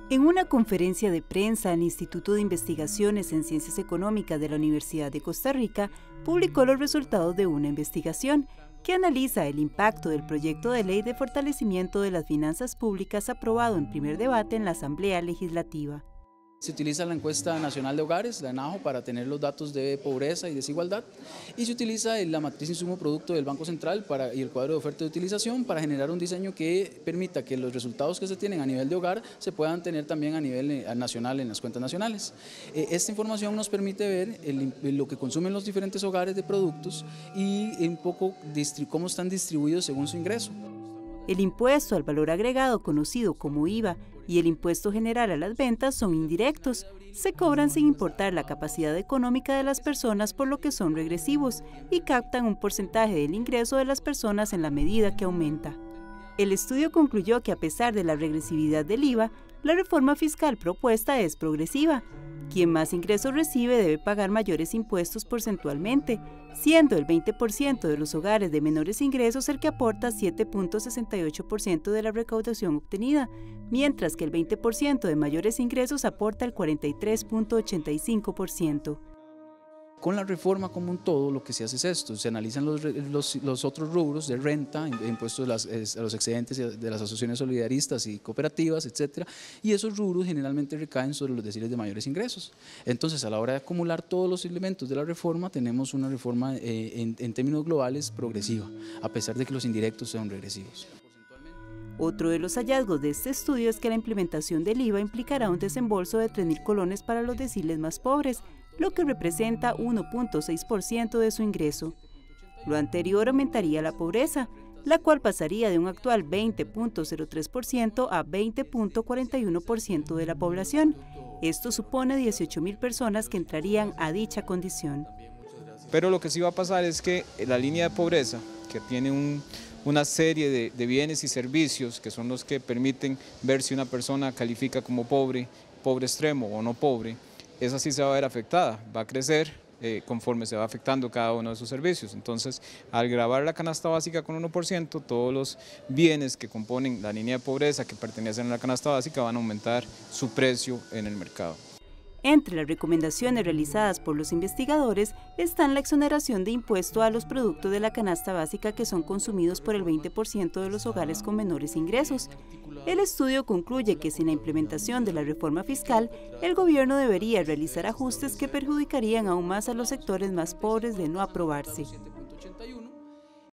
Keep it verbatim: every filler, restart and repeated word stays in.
En una conferencia de prensa, el Instituto de Investigaciones en Ciencias Económicas de la Universidad de Costa Rica publicó los resultados de una investigación que analiza el impacto del proyecto de ley de fortalecimiento de las finanzas públicas aprobado en primer debate en la Asamblea Legislativa. Se utiliza la encuesta nacional de hogares, la ENAJO, para tener los datos de pobreza y desigualdad, y se utiliza la matriz insumo-producto del Banco Central para, y el cuadro de oferta y utilización para generar un diseño que permita que los resultados que se tienen a nivel de hogar se puedan tener también a nivel eh, nacional en las cuentas nacionales. Eh, esta información nos permite ver el, lo que consumen los diferentes hogares de productos y un poco cómo están distribuidos según su ingreso. El impuesto al valor agregado, conocido como I V A, y el impuesto general a las ventas son indirectos. Se cobran sin importar la capacidad económica de las personas, por lo que son regresivos y captan un porcentaje del ingreso de las personas en la medida que aumenta. El estudio concluyó que a pesar de la regresividad del I V A, la reforma fiscal propuesta es progresiva. Quien más ingresos recibe debe pagar mayores impuestos porcentualmente, siendo el veinte por ciento de los hogares de menores ingresos el que aporta siete punto sesenta y ocho por ciento de la recaudación obtenida, mientras que el veinte por ciento de mayores ingresos aporta el cuarenta y tres punto ochenta y cinco por ciento. Con la reforma como un todo, lo que se hace es esto: se analizan los, los, los otros rubros de renta, impuestos a, las, a los excedentes de las asociaciones solidaristas y cooperativas, etcétera, y esos rubros generalmente recaen sobre los deciles de mayores ingresos. Entonces, a la hora de acumular todos los elementos de la reforma, tenemos una reforma eh, en, en términos globales progresiva, a pesar de que los indirectos sean regresivos. Otro de los hallazgos de este estudio es que la implementación del I V A implicará un desembolso de tres mil colones para los deciles más pobres, lo que representa uno punto seis por ciento de su ingreso. Lo anterior aumentaría la pobreza, la cual pasaría de un actual veinte punto cero tres por ciento a veinte punto cuarenta y uno por ciento de la población. Esto supone dieciocho mil personas que entrarían a dicha condición. Pero lo que sí va a pasar es que la línea de pobreza, que tiene un, una serie de, de bienes y servicios que son los que permiten ver si una persona califica como pobre, pobre extremo o no pobre, esa sí se va a ver afectada, va a crecer eh, conforme se va afectando cada uno de sus servicios. Entonces, al gravar la canasta básica con uno por ciento, todos los bienes que componen la línea de pobreza que pertenecen a la canasta básica van a aumentar su precio en el mercado. Entre las recomendaciones realizadas por los investigadores están la exoneración de impuesto a los productos de la canasta básica que son consumidos por el veinte por ciento de los hogares con menores ingresos. El estudio concluye que sin la implementación de la reforma fiscal, el gobierno debería realizar ajustes que perjudicarían aún más a los sectores más pobres de no aprobarse.